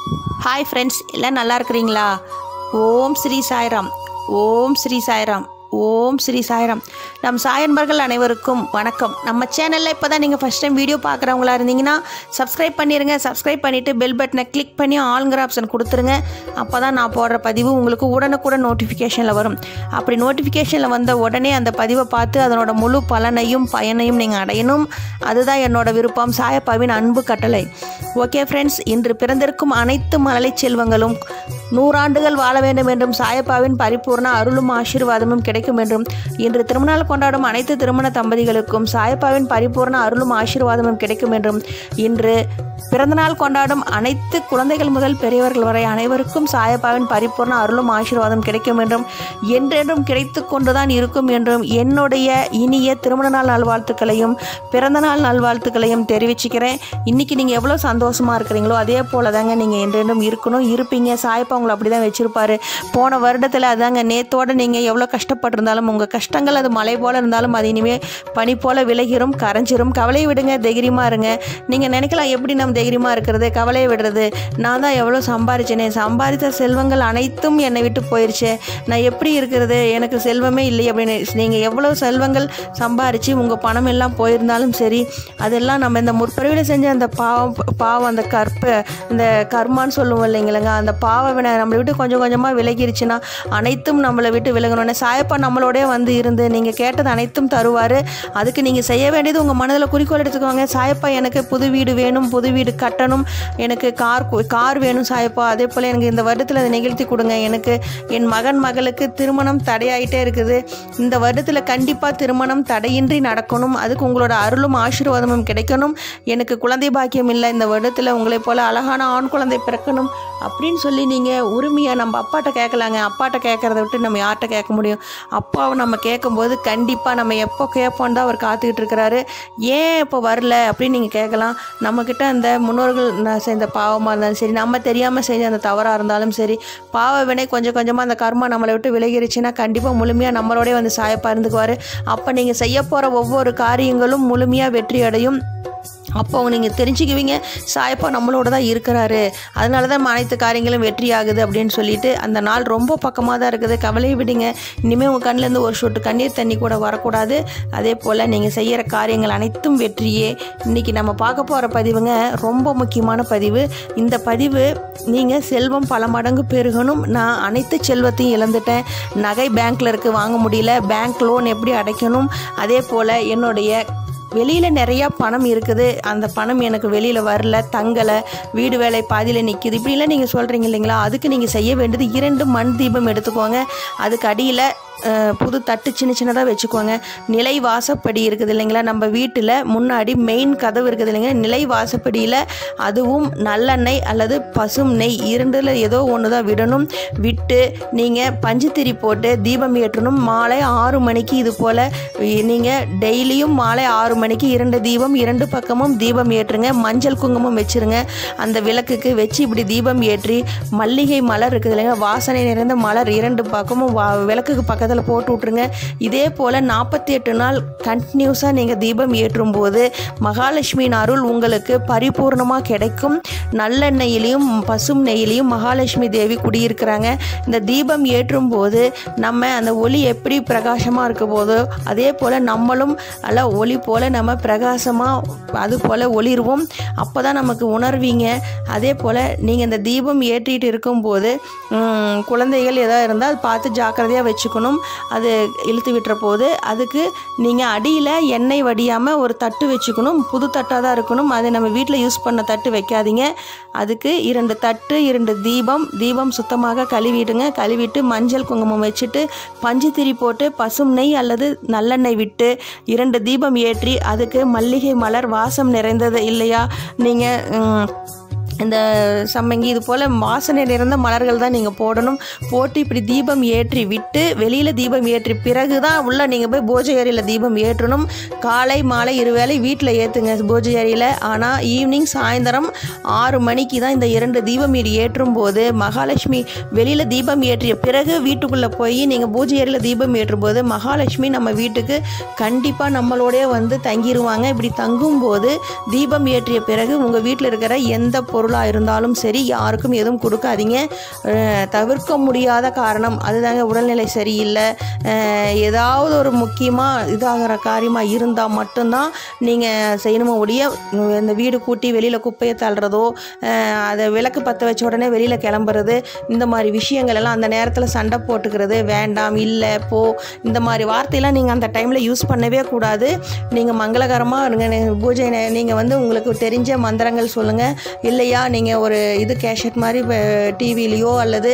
Hi friends, எல்லாம் நல்லா இருக்கிறீங்களா? ஓம் ஸ்ரீ சாய்ராம், ஓம் ஸ்ரீ சாய்ராம், ஓம் ஸ்ரீ சாய்ராம். நம் சாயன்பர்கள் அனைவருக்கும் வணக்கம். நம்ம சேனலில் இப்போ தான் நீங்கள் ஃபஸ்ட் டைம் வீடியோ பார்க்குறவங்களா இருந்தீங்கன்னா சப்ஸ்கிரைப் பண்ணிடுங்க. சப்ஸ்கிரைப் பண்ணிவிட்டு பெல் பட்டனை கிளிக் பண்ணி ஆளுங்கிற ஆப்ஷன் கொடுத்துருங்க. அப்போ தான் நான் போடுற பதிவு உங்களுக்கு உடனுக்குடன் நோட்டிஃபிகேஷனில் வரும். அப்படி நோட்டிஃபிகேஷனில் வந்த உடனே அந்த பதிவை பார்த்து அதனோட முழு பலனையும் பயனையும் நீங்கள் அடையணும். அதுதான் என்னோட விருப்பம், சாயப்பாவின் அன்பு கட்டளை. ஓகே ஃப்ரெண்ட்ஸ், இன்று பிறந்திருக்கும் அனைத்து மழலை செல்வங்களும் 100 ஆண்டுகள் வாழ வேண்டும் என்றும் சாயப்பாவின் பரிபூர்ண அருளும் ஆசீர்வாதமும் கிடைக்கும் என்றும், இன்று திருமணம் கொண்டாடும் அனைத்து திருமண தம்பதிகளுக்கும் சாயப்பாவின் பரிபூர்ண அருளும் ஆசீர்வாதமும் கிடைக்கும் என்றும், இன்று பிறந்தநாள் கொண்டாடும் அனைத்து குழந்தைகள் முதல் பெரியவர்கள் வரை அனைவருக்கும் சாயப்பாவின் பரிபூர்ண அருளும் ஆசீர்வாதம் கிடைக்கும் என்றும், என்றென்றும் கிடைத்து கொண்டுதான் இருக்கும் என்றும் என்னுடைய இனிய திருமண நாள் நல்வாழ்த்துக்களையும் பிறந்தநாள் நல்வாழ்த்துக்களையும் தெரிவிச்சுக்கிறேன். இன்றைக்கி நீங்கள் எவ்வளோ சந்தோஷமாக இருக்கிறீங்களோ அதே போல் தாங்க நீங்கள் என்றென்றும் இருப்பீங்க. சாயப்பா உங்களை அப்படி தான் வச்சுருப்பார். போன வருடத்தில் அதாங்க, நேத்தோடு நீங்கள் எவ்வளோ கஷ்டப்பட்டிருந்தாலும் உங்கள் கஷ்டங்கள் அது மழை போல் இருந்தாலும் அது இனிமேல் பனி போல் விலகிரும், கரைஞ்சிரும். கவலையை விடுங்க, தைரியமாக இருங்க. நீங்கள் நினைக்கலாம், எப்படி நம்ம தைரியமாக இருக்கிறது, கவலையை விடுறது? நான் தான் எவ்வளோ சம்பாரிச்சேனே, சம்பாதித்த செல்வங்கள் அனைத்தும் என்னை விட்டு போயிடுச்சு, நான் எப்படி இருக்கிறது, எனக்கு செல்வமே இல்லை அப்படின்னு. நீங்கள் எவ்வளோ செல்வங்கள் சம்பாரித்து உங்கள் பணம் எல்லாம் போயிருந்தாலும் சரி, அதெல்லாம் நம்ம இந்த முற்பிறவியில் செஞ்ச அந்த பாவம் அந்த இந்த கர்மான்னு சொல்லுவோம் இல்லைங்களேங்க, அந்த பாவ வினை நம்மளை விட்டு கொஞ்சம் கொஞ்சமாக விலகிருச்சுன்னா அனைத்தும் நம்மளை விட்டு விலகணும்னு சாயப்பா நம்மளோடய வந்து இருந்து நீங்கள் கேட்டது அனைத்தும் தருவார். அதுக்கு நீங்கள் செய்ய வேண்டியது உங்கள் மனதில் குறிக்கோள் எடுத்துக்கோங்க. சாயப்பா எனக்கு புது வீடு வேணும், புது வீடு கட்டணும், எனக்கு கார் வேணும் சாயப்பா, அதே போல் எனக்கு இந்த வருடத்தில் அதை நிகழ்த்தி கொடுங்க. எனக்கு என் மகளுக்கு திருமணம் தடையாயிட்டே இருக்குது, இந்த வருடத்தில் கண்டிப்பாக திருமணம் தடையின்றி நடக்கணும், அதுக்கு உங்களோட அருளும் ஆசீர்வாதமும் கிடைக்கணும். எனக்கு குழந்தை பாக்கியம் இல்லை, இந்த வருடத்தில் உங்களை போல் அழகான ஆண் குழந்தை பிறக்கணும் அப்படின்னு சொல்லி நீங்கள் உரிமையாக நம்ம அப்பாட்ட கேட்கலாங்க. அப்பாட்ட கேட்குறத விட்டு நம்ம யார்கிட்ட கேட்க முடியும்? அப்பாவை நம்ம கேட்கும்போது கண்டிப்பாக நம்ம எப்போ கேட்போன்னு தான் அவர் காத்துக்கிட்டு இருக்கிறாரு. ஏன் இப்போ வரல அப்படின்னு நீங்கள் கேட்கலாம். நம்மக்கிட்ட அந்த முன்னோர்கள் செஞ்ச பாவமாக இருந்தாலும் சரி, நம்ம தெரியாமல் செஞ்ச அந்த தவறாக இருந்தாலும் சரி, பாவ வினை கொஞ்சம் கொஞ்சமாக அந்த கர்மா நம்மளை விட்டு விலகிருச்சுன்னா கண்டிப்பாக முழுமையாக நம்மளோடய வந்து சாயப்பா இருந்துக்குவார். அப்போ நீங்கள் செய்ய போகிற ஒவ்வொரு காரியங்களும் முழுமையாக வெற்றி அடையும். அப்போ நீங்கள் தெரிஞ்சுக்குவீங்க, சாயப்பா நம்மளோட தான் இருக்கிறாரு, அதனால தான் அனைத்து காரியங்களும் வெற்றி ஆகுது அப்படின்னு சொல்லிட்டு அந்த நாள் ரொம்ப பக்கமாக தான் இருக்குது. கவலையை விடுங்க. இனிமேல் உங்கள் கண்ணிலேருந்து ஒரு சொட்டு கண்ணீர் தண்ணி கூட வரக்கூடாது. அதே போல் நீங்கள் செய்கிற காரியங்கள் அனைத்தும் வெற்றியே. இன்றைக்கி நம்ம பார்க்க போகிற பதிவுங்க ரொம்ப முக்கியமான பதிவு. இந்த பதிவு நீங்கள் செல்வம் பல மடங்கு பெருகணும். நான் அனைத்து செல்வத்தையும் இழந்துட்டேன், நகை பேங்க்கில் இருக்குது வாங்க முடியல, பேங்க் லோன் எப்படி அடைக்கணும், அதே போல் என்னுடைய வெளியில் நிறையா பணம் இருக்குது, அந்த பணம் எனக்கு வெளியில் வரல, தங்கலை, வீடு வேலை பாதியில் நிற்கிது, இப்படிலாம் நீங்கள் சொல்கிறீங்க இல்லைங்களா? அதுக்கு நீங்கள் செய்ய வேண்டியது 2 மண் தீபம் எடுத்துக்கோங்க. அதுக்கு அடியில் புது தட்டு சின்ன சின்னதாக வச்சுக்கோங்க. நிலை வாசப்படி இருக்குது இல்லைங்களா, நம்ம வீட்டில் முன்னாடி மெயின் கதவு இருக்குது இல்லைங்களா, நிலை வாசப்படியில் அதுவும் நல்லெண்ணெய் அல்லது பசும் நெய் 2ல் ஏதோ ஒன்று தான் விடணும். விட்டு நீங்கள் பஞ்சுத்திரி போட்டு தீபம் ஏற்றணும். மாலை 6 மணிக்கு இது போல் நீங்கள் டெய்லியும் மாலை 6 மணிக்கு 2 தீபம் 2 பக்கமும் தீபம் ஏற்றுங்க. மஞ்சள் குங்குமம் வச்சுருங்க. அந்த விளக்குக்கு வச்சு இப்படி தீபம் ஏற்றி மல்லிகை மலர் இருக்குது இல்லைங்களா, வாசனை நிறைந்த மலர் 2 பக்கமும் விளக்குக்கு பக்கத்தில் போட்டு விட்ருங்க. இதே போல் 48 நாள் கண்டினியூஸாக நீங்கள் தீபம் ஏற்றும் போது மகாலட்சுமியின் அருள் உங்களுக்கு பரிபூர்ணமாக கிடைக்கும். நல்லெண்ணெயிலையும் பசும் நெய்யிலையும் மகாலட்சுமி தேவி குடியிருக்கிறாங்க. இந்த தீபம் ஏற்றும் போது நம்ம அந்த ஒளி எப்படி பிரகாசமாக இருக்க போதோ அதே போல் நம்மளும் அல்ல ஒளி போல் நம்ம பிரகாசமாக அது போல் ஒளிருவோம். அப்போ தான் நமக்கு உணர்வீங்க. அதே போல் நீங்கள் இந்த தீபம் ஏற்றிட்டு இருக்கும்போது குழந்தைகள் எதாவது இருந்தால் அது பார்த்து ஜாக்கிரதையாக வச்சுக்கணும். அது இழுத்து விட்டுற போது அதுக்கு நீங்கள் அடியில் எண்ணெய் வடியாமல் ஒரு தட்டு வச்சுக்கணும். புது தட்டாக தான் இருக்கணும். அது நம்ம வீட்டில் யூஸ் பண்ண தட்டு வைக்காதீங்க. அதுக்கு 2 தட்டு 2 தீபம் சுத்தமாக கழுவிடுங்க. கழுவிட்டு மஞ்சள் குங்குமம் வச்சுட்டு பஞ்சுத்திரி போட்டு பசும் நெய் அல்லது நல்லெண்ணெய் விட்டு 2 தீபம் ஏற்றி அதுக்கு மல்லிகை மலர் வாசம் நிறைந்தது இல்லையா, நீங்கள் இந்த சம்மங்கி இது போல் வாசனை நிறைந்த மலர்கள் தான் நீங்கள் போடணும். போட்டு இப்படி தீபம் ஏற்றி விட்டு வெளியில் தீபம் ஏற்றி பிறகு தான் உள்ளே நீங்கள் போய் பூஜை அறையில் தீபம் ஏற்றணும். காலை மாலை 2 வேளை வீட்டில் ஏற்றுங்க பூஜை அறையில். ஆனால் ஈவினிங் சாயந்தரம் 6 மணிக்கு தான் இந்த 2 தீபம் ஏற்றும் போது மகாலட்சுமி வெளியில் தீபம் ஏற்றிய பிறகு வீட்டுக்குள்ளே போய் நீங்கள் பூஜை அறையில் தீபம் ஏற்றும் போது மகாலட்சுமி நம்ம வீட்டுக்கு கண்டிப்பாக நம்மளோடய வந்து தங்கிடுவாங்க. இப்படி தங்கும்போது தீபம் ஏற்றிய பிறகு உங்கள் வீட்டில் இருக்கிற எந்த பொருள் பொருளாக இருந்தாலும் சரி யாருக்கும் எதுவும் கொடுக்காதீங்க. தவிர்க்க முடியாத காரணம் அதுதாங்க, உடல்நிலை சரியில்லை, ஏதாவது ஒரு முக்கியமாக இதாகிற காரியமாக இருந்தால் மட்டும்தான் நீங்கள் செய்யணுமோ ஒழிய இந்த வீடு கூட்டி வெளியில் குப்பையை தள்ளுறதோ, அதை விளக்கு பற்ற வச்ச உடனே வெளியில் கிளம்புறது, இந்த மாதிரி விஷயங்கள் எல்லாம் அந்த நேரத்தில் சண்டை போட்டுக்கிறது வேண்டாம். இல்லை போ, இந்த மாதிரி வார்த்தையெல்லாம் நீங்கள் அந்த டைமில் யூஸ் பண்ணவே கூடாது. நீங்கள் மங்களகரமாக இருங்க. பூஜை நீங்கள் வந்து உங்களுக்கு தெரிஞ்ச மந்திரங்கள் சொல்லுங்கள். இல்லையா நீங்கள் ஒரு இது கேஷட் மாதிரி டிவிலேயோ அல்லது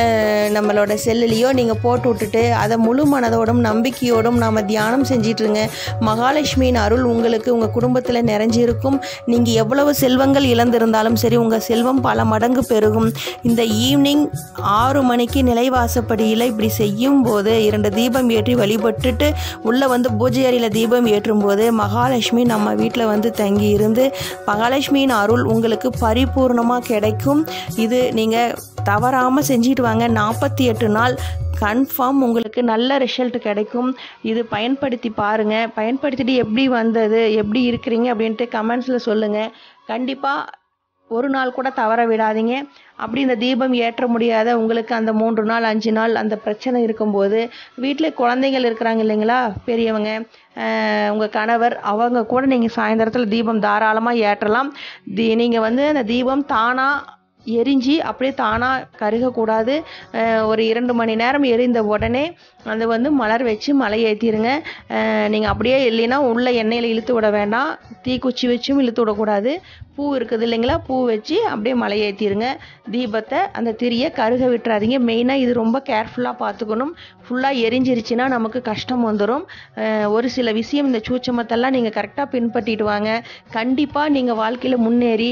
நம்மளோட செல்லுலேயோ நீங்கள் போட்டு விட்டுட்டு அதை முழு மனதோடும் நம்பிக்கையோடும் நாம் தியானம் செஞ்சிட்ருங்க. மகாலட்சுமியின் அருள் உங்களுக்கு உங்கள் குடும்பத்தில் நிறைஞ்சிருக்கும். நீங்கள் எவ்வளவு செல்வங்கள் இழந்திருந்தாலும் சரி உங்கள் செல்வம் பல மடங்கு பெருகும். இந்த ஈவினிங் 6 மணிக்கு நிலைவாசப்படியில் இப்படி செய்யும் போது 2 தீபம் ஏற்றி வழிபட்டுட்டு உள்ளே வந்து பூஜை அறையில் தீபம் ஏற்றும் போது மகாலட்சுமி நம்ம வீட்டில் வந்து தங்கி இருந்து மகாலட்சுமியின் அருள் உங்களுக்கு பரிபூர்ணமாக கிடைக்கும். இது நீங்கள் தவறாமல் செஞ்சுட்டு வாங்க. 48 நாள் கன்ஃபார்ம் உங்களுக்கு நல்ல ரிசல்ட் கிடைக்கும். இது பயன்படுத்தி பாருங்கள். பயன்படுத்திட்டு எப்படி வந்தது, எப்படி இருக்கிறீங்க அப்படின்ட்டு கமெண்ட்ஸில் சொல்லுங்கள். கண்டிப்பாக ஒரு நாள் கூட தவற விடாதீங்க. அப்படி இந்த தீபம் ஏற்ற முடியாத உங்களுக்கு அந்த 3 நாள் 5 நாள் அந்த பிரச்சனை இருக்கும்போது வீட்டில் குழந்தைகள் இருக்கிறாங்க இல்லைங்களா, பெரியவங்க, உங்கள் கணவர், அவங்க கூட நீங்கள் சாயந்தரத்தில் தீபம் தாராளமாக ஏற்றலாம். நீங்கள் வந்து அந்த தீபம் தானாக எரிஞ்சு அப்படியே தானாக கருகக்கூடாது. ஒரு 2 மணி நேரம் எரிந்த உடனே அது வந்து மலர் வச்சு மலை ஏற்றிடுங்க. நீங்கள் அப்படியே இல்லைன்னா உள்ள எண்ணெயில் இழுத்து விட வேண்டாம். தீக்குச்சி வச்சும் இழுத்து விடக்கூடாது. பூ இருக்குது இல்லைங்களா, பூ வச்சு அப்படியே மலை ஏற்றிடுங்க. தீபத்தை அந்த திரியை கருக விட்டுறாதீங்க. மெயினாக இது ரொம்ப கேர்ஃபுல்லாக பார்த்துக்கணும். ஃபுல்லாக எரிஞ்சிருச்சுன்னா நமக்கு கஷ்டம் வந்துடும். ஒரு சில விஷயம் இந்த சூட்சமத்தெல்லாம் நீங்கள் கரெக்டாக பின்பற்றிட்டு வாங்க. கண்டிப்பாக நீங்கள் வாழ்க்கையில் முன்னேறி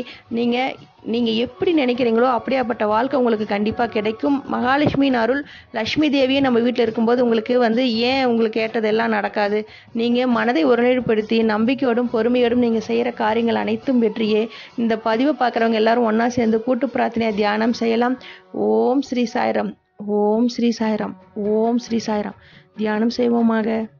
நீங்கள் எப்படி நினைக்கிறீங்களோ அப்படியாப்பட்ட வாழ்க்கை உங்களுக்கு கண்டிப்பாக கிடைக்கும். மகாலட்சுமியின் அருள், லக்ஷ்மி தேவியே நம்ம வீட்டில் இருக்கும்போது உங்களுக்கு வந்து ஏன் உங்களுக்கு கேட்டதெல்லாம் நடக்காது? நீங்கள் மனதை ஒருநிலைப்படுத்தி நம்பிக்கையோடும் பொறுமையோடும் நீங்கள் செய்கிற காரியங்கள் அனைத்தும் வெற்றியே. இந்த பதிவை பார்க்குறவங்க எல்லாரும் ஒன்றா சேர்ந்து கூட்டு பிரார்த்தனை தியானம் செய்யலாம். ஓம் ஸ்ரீ சாய்ராம், ஓம் ஸ்ரீ சாய்ராம், ஓம் ஸ்ரீ சாய்ராம். தியானம் செய்வோமாக.